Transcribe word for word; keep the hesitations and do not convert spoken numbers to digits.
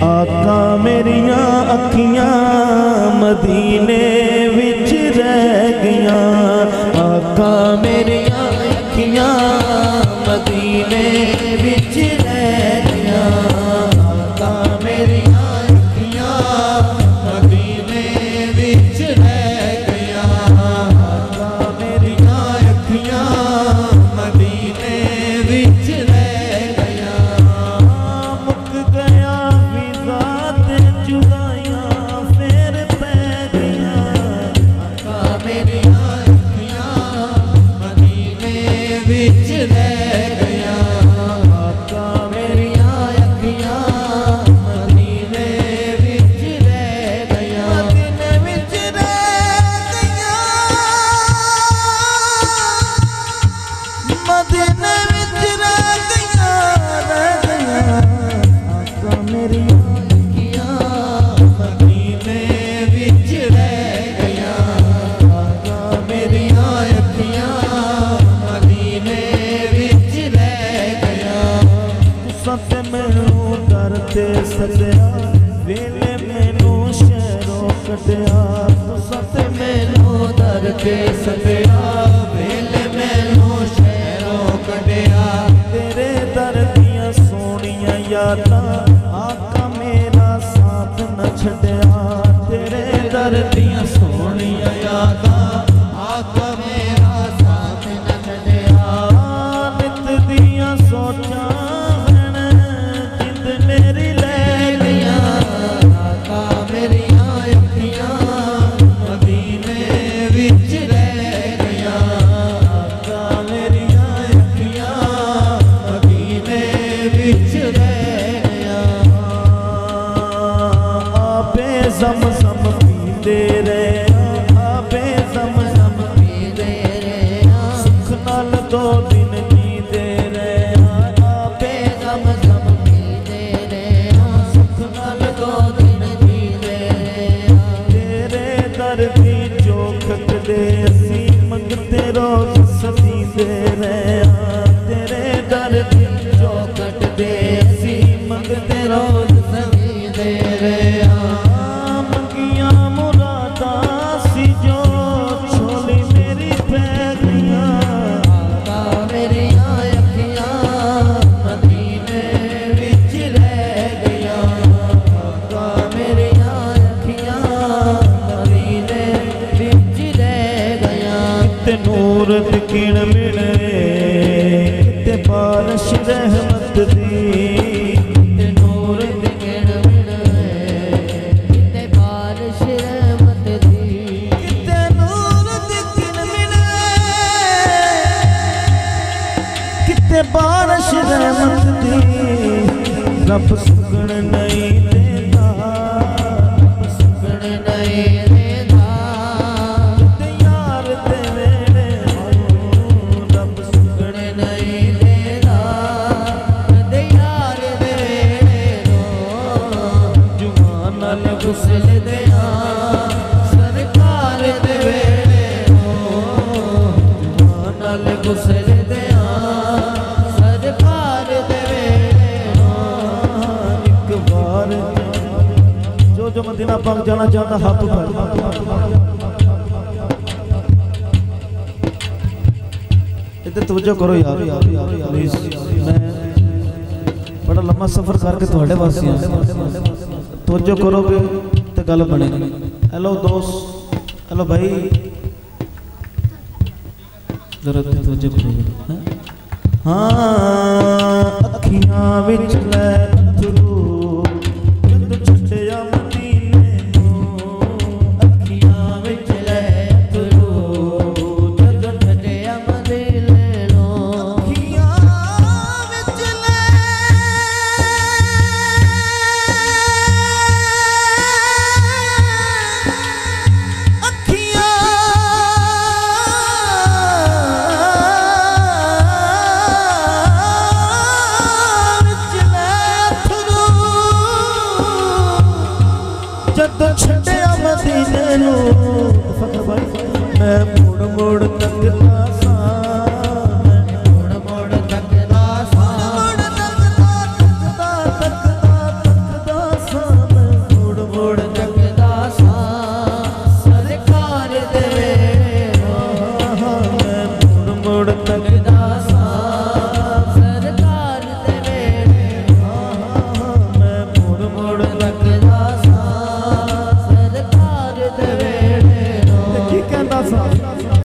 आका मेरिया अखियां मदीने विच रह गया। आका मेरिया अखियां मदीने विच रह गया। आका मेरिया अखियां मदीने विच रह गया। आका मेरिया अखियां मदीने विच रह गया। मुक गया विज़ा ते जुदाइयां फिर पै गया। आका मेरिया अखियां मदीने विच रह गया। आका मेरिया अखियां मदीने विच रह गया। मदीने विच रह गया। मदीने विच रह गया रह गया। आका मेरिया अखियां मदीने विच रह गया। आका मेरिया अखियां मदीने विच रह गया। तुसां ते मैनू दर ते सदिया वेले मैनू शहरों कढिया। तुसां ते मैनू दर ते सदिया वेले मैनू शहरों कढिया। तेरे दर दियां सोहणियां यादां आका मेरा साथ न छड्डिया। तेरे दर दियां सोहणियां यादां आका मेरा साथ न छड्डिया। नित दियां सोचां हन जिंद मेरी लै गया। आका मेरिया अखियां मदीने विच रह गया। आका मेरिया अखियां मदीने विच रह गया। आपे ज़म-ज़म पींदे रहे। आपे ज़म-ज़म पींदे रहे। सुख नाल दो दिन जींदे रहे। आपे ज़म-ज़म पींदे रहे। सुख नाल दो दिन जींदे रहे। तेरे दर दी जो खटदे असी मंगते रोज़ सदींदे रहे। तेरे दर दी जो खटदे असी मंगते रोज़ सदींदे रहे। मंगियां मुरादां सी जो छोली मेरी पै गईयां। आका मेरिया अखियां मदीने विच रह गया। आका मेरिया अखियां मदीने विच रह गया। किते नूर दी किरण मिले किते बारिश रहमत दी। किते नूर दी किरण मिले किते बारिश रहमत दी। किते नूर दी किरण मिले किते बारिश रहमत दी। रब सुकण नहीं देता। रब सुकण नहीं देता। ते यार दे वेले रब सुकण नहीं देता। ते यार दे वेले जुबान नाल गुसल दिया। सरकार दे वेले जुबान नाल गुसल दिया। सरकार दे वेले एक बार जो जो मदीना पाक जाना चाहता हाथ उठाए। इधर तवज्जो करो यार प्लीज। मैं बड़ा लंबा सफर करके थोड़े वास्ते आया। तवज्जो करोगे तो गल बनेगी। हेलो दोस्त। हेलो भाई जरा तवज्जो करोगे। हाँ अखियां विच लै अथरू जद छड्डिया मदीने नूं। अखियां विच लै अथरू जद छड्डिया मदीने नूं। अखियां विच लै अखियां जदों छड्डिया मदीने नूं। फखर भाई मैं मुड़ मुड़ तकदा सां। मैं मुड़ मुड़ तकदा सां। मुड़ तकदा तकदा तकदा तकदा सां। करते